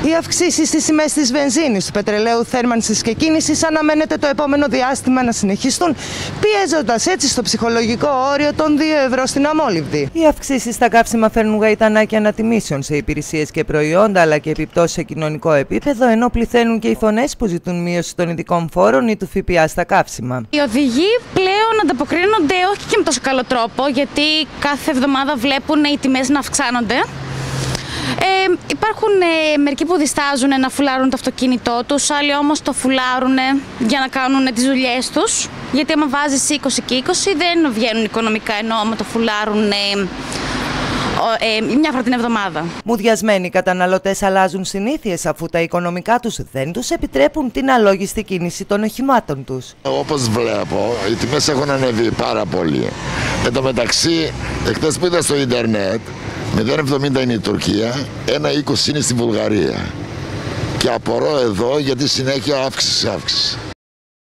Οι αυξήσεις στις τιμές της βενζίνης, του πετρελαίου θέρμανσης και κίνησης αναμένεται το επόμενο διάστημα να συνεχιστούν, πιέζοντας έτσι στο ψυχολογικό όριο των 2 ευρώ στην αμόλυβδη. Οι αυξήσεις στα καύσιμα φέρνουν γαϊτανάκια ανατιμήσεων σε υπηρεσίες και προϊόντα, αλλά και επιπτώσεις σε κοινωνικό επίπεδο, ενώ πληθαίνουν και οι φωνές που ζητούν μείωση των ειδικών φόρων ή του ΦΠΑ στα καύσιμα. Οι οδηγοί πλέον ανταποκρίνονται όχι και με τόσο καλό τρόπο, γιατί κάθε εβδομάδα βλέπουν οι τιμές να αυξάνονται. Υπάρχουν μερικοί που διστάζουν να φουλάρουν το αυτοκίνητό τους, άλλοι όμως το φουλάρουν για να κάνουν τις δουλειές τους. Γιατί άμα βάζεις 20 και 20 δεν βγαίνουν οικονομικά, ενώ άμα το φουλάρουν μια φορά την εβδομάδα. Μουδιασμένοι καταναλωτές αλλάζουν συνήθειες, αφού τα οικονομικά τους δεν τους επιτρέπουν την αλόγιστη κίνηση των οχημάτων τους. Όπως βλέπω, οι τιμές έχουν ανέβει πάρα πολύ. Εν τω μεταξύ, εχθές που είδα στο ίντερνετ, 0,70 είναι η Τουρκία, 1,20 είναι στη Βουλγαρία. Και απορώ εδώ γιατί συνέχεια αύξηση.